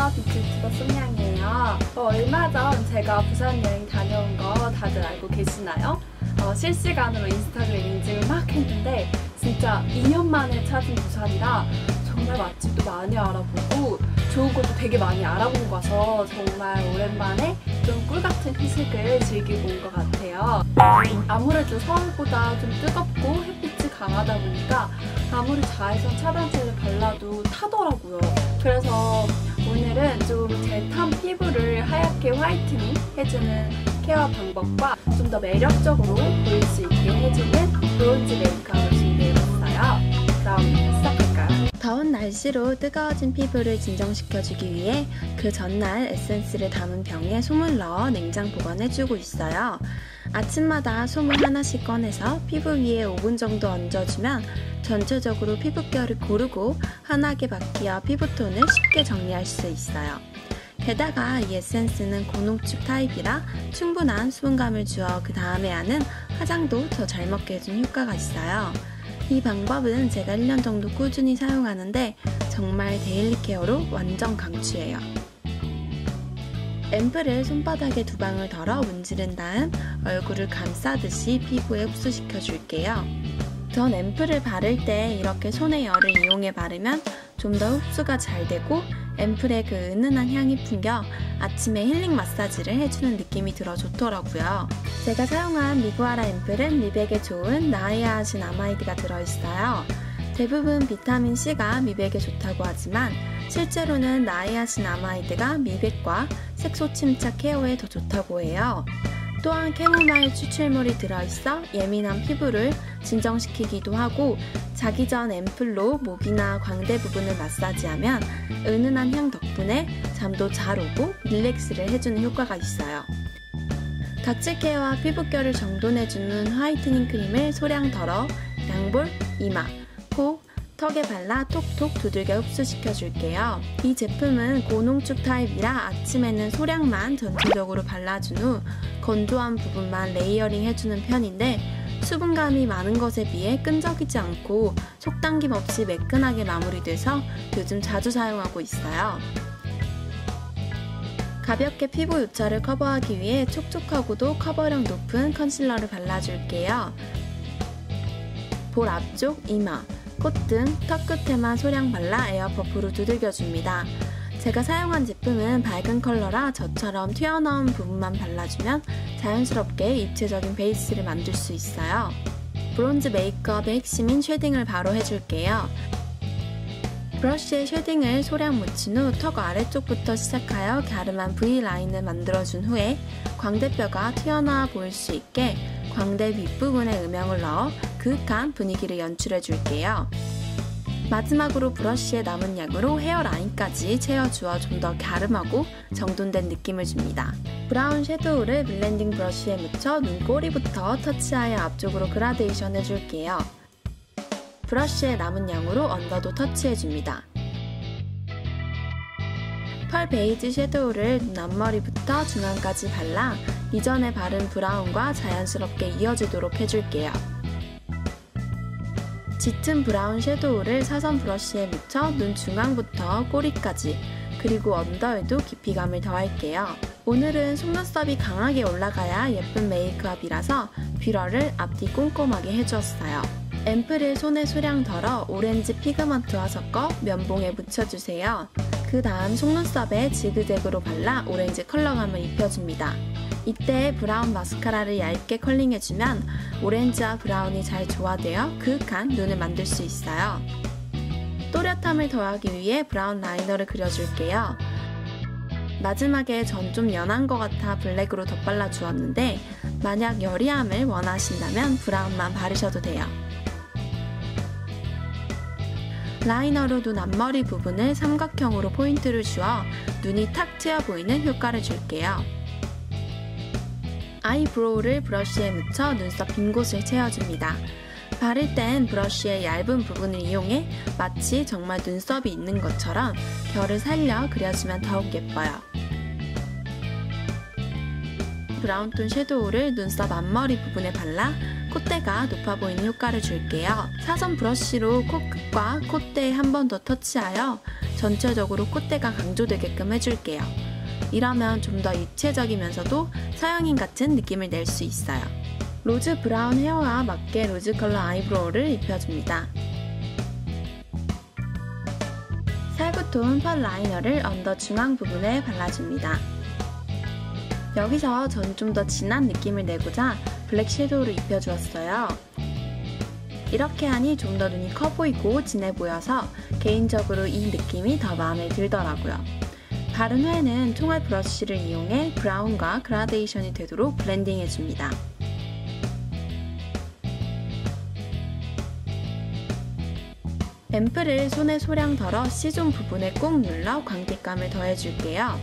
안녕하세요. 뷰티 유튜버 쏨냥이에요. 얼마 전 제가 부산 여행 다녀온 거 다들 알고 계시나요? 실시간으로 인스타그램 인증을 막 했는데 진짜 2년 만에 찾은 부산이라 정말 맛집도 많이 알아보고 좋은 것도 되게 많이 알아보고 가서 정말 오랜만에 좀 꿀같은 휴식을 즐기고 온 것 같아요. 아무래도 서울보다 좀 뜨겁고 햇빛이 강하다 보니까 아무리 자외선 차단제를 발라도 타더라고요. 그래서 오늘은 좀 제 탄 피부를 하얗게 화이트닝 해주는 케어 방법과 좀 더 매력적으로 보일 수 있게 해주는 브론즈 메이크업을 준비해봤어요. 그럼 시작할까요? 더운 날씨로 뜨거워진 피부를 진정시켜주기 위해 그 전날 에센스를 담은 병에 솜을 넣어 냉장 보관해주고 있어요. 아침마다 솜을 하나씩 꺼내서 피부 위에 5분 정도 얹어주면 전체적으로 피부결을 고르고 환하게 바뀌어 피부톤을 쉽게 정리할 수 있어요. 게다가 이 에센스는 고농축 타입이라 충분한 수분감을 주어 그 다음에 하는 화장도 더 잘 먹게 해준 효과가 있어요. 이 방법은 제가 1년 정도 꾸준히 사용하는데 정말 데일리 케어로 완전 강추해요. 앰플을 손바닥에 2방울 덜어 문지른 다음 얼굴을 감싸듯이 피부에 흡수시켜 줄게요. 전 앰플을 바를 때 이렇게 손의 열을 이용해 바르면 좀 더 흡수가 잘 되고 앰플의 그 은은한 향이 풍겨 아침에 힐링 마사지를 해주는 느낌이 들어 좋더라고요. 제가 사용한 미구아라 앰플은 미백에 좋은 나이아신 아마이드가 들어있어요. 대부분 비타민C가 미백에 좋다고 하지만 실제로는 나이아신 아마이드가 미백과 색소 침착 케어에 더 좋다고 해요. 또한 캐모마일 추출물이 들어있어 예민한 피부를 진정시키기도 하고 자기 전 앰플로 목이나 광대 부분을 마사지하면 은은한 향 덕분에 잠도 잘 오고 릴렉스를 해주는 효과가 있어요. 각질 케어와 피부결을 정돈해주는 화이트닝 크림을 소량 덜어 양볼, 이마, 코, 턱에 발라 톡톡 두들겨 흡수시켜줄게요. 이 제품은 고농축 타입이라 아침에는 소량만 전체적으로 발라준 후 건조한 부분만 레이어링 해주는 편인데 수분감이 많은 것에 비해 끈적이지 않고 속당김 없이 매끈하게 마무리돼서 요즘 자주 사용하고 있어요. 가볍게 피부 요철을 커버하기 위해 촉촉하고도 커버력 높은 컨실러를 발라줄게요. 볼 앞쪽, 이마, 콧등, 턱 끝에만 소량 발라 에어퍼프로 두들겨줍니다. 제가 사용한 제품은 밝은 컬러라 저처럼 튀어나온 부분만 발라주면 자연스럽게 입체적인 베이스를 만들 수 있어요. 브론즈 메이크업의 핵심인 쉐딩을 바로 해줄게요. 브러쉬에 쉐딩을 소량 묻힌 후 턱 아래쪽부터 시작하여 갸름한 V라인을 만들어준 후에 광대뼈가 튀어나와 보일 수 있게 광대 윗부분에 음영을 넣어 그윽한 분위기를 연출해줄게요. 마지막으로 브러쉬에 남은 양으로 헤어라인까지 채워주어 좀 더 갸름하고 정돈된 느낌을 줍니다. 브라운 섀도우를 블렌딩 브러쉬에 묻혀 눈꼬리부터 터치하여 앞쪽으로 그라데이션 해줄게요. 브러쉬에 남은 양으로 언더도 터치해줍니다. 펄 베이지 섀도우를 눈 앞머리부터 중앙까지 발라 이전에 바른 브라운과 자연스럽게 이어지도록 해줄게요. 짙은 브라운 섀도우를 사선 브러쉬에 묻혀 눈 중앙부터 꼬리까지 그리고 언더에도 깊이감을 더할게요. 오늘은 속눈썹이 강하게 올라가야 예쁜 메이크업이라서 뷰러를 앞뒤 꼼꼼하게 해주었어요. 앰플을 손에 소량 덜어 오렌지 피그먼트와 섞어 면봉에 묻혀주세요. 그 다음 속눈썹에 지그재그로 발라 오렌지 컬러감을 입혀줍니다. 이때 브라운 마스카라를 얇게 컬링해주면 오렌지와 브라운이 잘 조화되어 그윽한 눈을 만들 수 있어요. 또렷함을 더하기 위해 브라운 라이너를 그려줄게요. 마지막에 전 좀 연한 것 같아 블랙으로 덧발라 주었는데 만약 여리함을 원하신다면 브라운만 바르셔도 돼요. 라이너로 눈 앞머리 부분을 삼각형으로 포인트를 주어 눈이 탁 트여 보이는 효과를 줄게요. 아이브로우를 브러쉬에 묻혀 눈썹 빈 곳을 채워줍니다. 바를 땐 브러쉬의 얇은 부분을 이용해 마치 정말 눈썹이 있는 것처럼 결을 살려 그려주면 더욱 예뻐요. 브라운톤 섀도우를 눈썹 앞머리 부분에 발라 콧대가 높아 보이는 효과를 줄게요. 사선 브러쉬로 코끝과 콧대에 한 번 더 터치하여 전체적으로 콧대가 강조되게끔 해줄게요. 이러면 좀 더 입체적이면서도 서양인 같은 느낌을 낼 수 있어요. 로즈 브라운 헤어와 맞게 로즈 컬러 아이브로우를 입혀줍니다. 살구톤 펄 라이너를 언더 중앙 부분에 발라줍니다. 여기서 전 좀 더 진한 느낌을 내고자 블랙 섀도우를 입혀주었어요. 이렇게 하니 좀 더 눈이 커 보이고 진해 보여서 개인적으로 이 느낌이 더 마음에 들더라고요. 바른 후에는 총알 브러쉬를 이용해 브라운과 그라데이션이 되도록 블렌딩 해줍니다. 앰플을 손에 소량 덜어 C존 부분에 꾹 눌러 광택감을 더해줄게요.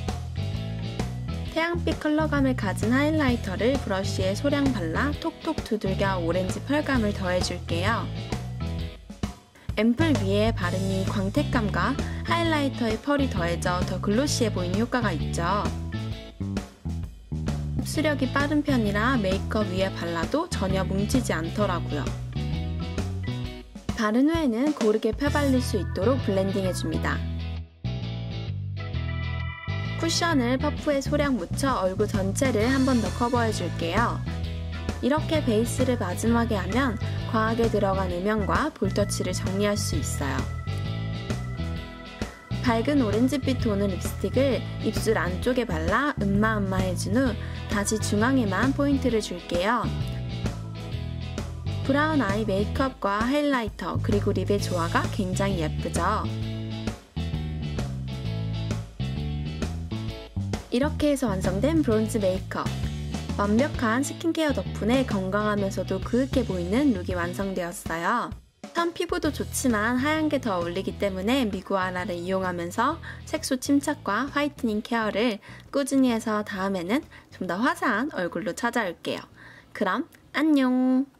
태양빛 컬러감을 가진 하이라이터를 브러쉬에 소량 발라 톡톡 두들겨 오렌지 펄감을 더해줄게요. 앰플 위에 바르니 광택감과 하이라이터의 펄이 더해져 더 글로시해 보이는 효과가 있죠. 흡수력이 빠른 편이라 메이크업 위에 발라도 전혀 뭉치지 않더라고요. 바른 후에는 고르게 펴발릴 수 있도록 블렌딩 해줍니다. 쿠션을 퍼프에 소량 묻혀 얼굴 전체를 한 번 더 커버해줄게요. 이렇게 베이스를 마지막에 하면 과하게 들어간 음영과 볼터치를 정리할 수 있어요. 밝은 오렌지빛 톤의 립스틱을 입술 안쪽에 발라 음마음마해준 후 다시 중앙에만 포인트를 줄게요. 브라운 아이 메이크업과 하이라이터 그리고 립의 조화가 굉장히 예쁘죠? 이렇게 해서 완성된 브론즈 메이크업. 완벽한 스킨케어 덕분에 건강하면서도 그윽해 보이는 룩이 완성되었어요. 선 피부도 좋지만 하얀 게 더 어울리기 때문에 미구아라를 이용하면서 색소 침착과 화이트닝 케어를 꾸준히 해서 다음에는 좀 더 화사한 얼굴로 찾아올게요. 그럼 안녕!